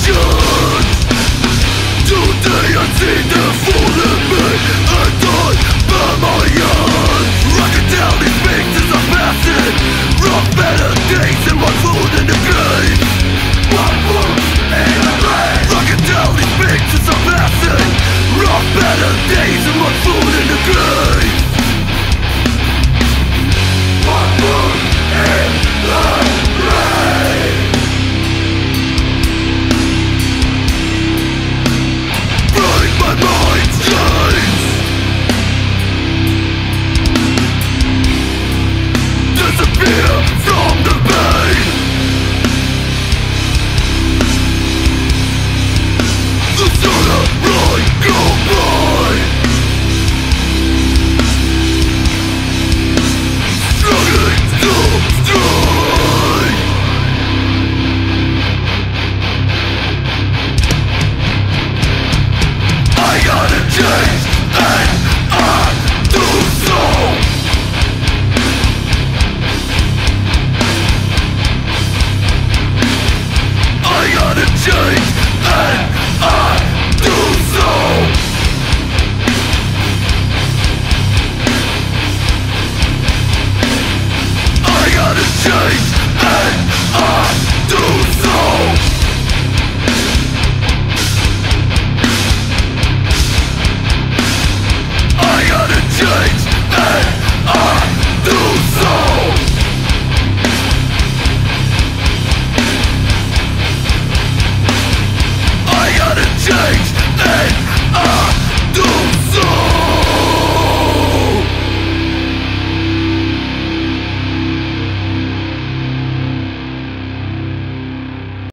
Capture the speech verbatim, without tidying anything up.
Today I see the fall in me, and I burn my hands. Rocking down these faces I'm passing, rock better days and one foot in the grave. One foot in the grave. Rocking down these faces I'm passing, rock better days and one foot in the grave. One foot in the grave. Break my mind's chains, disappear from the pain. The sunlight go by, struggling to strike. I gotta change and I do so. I gotta change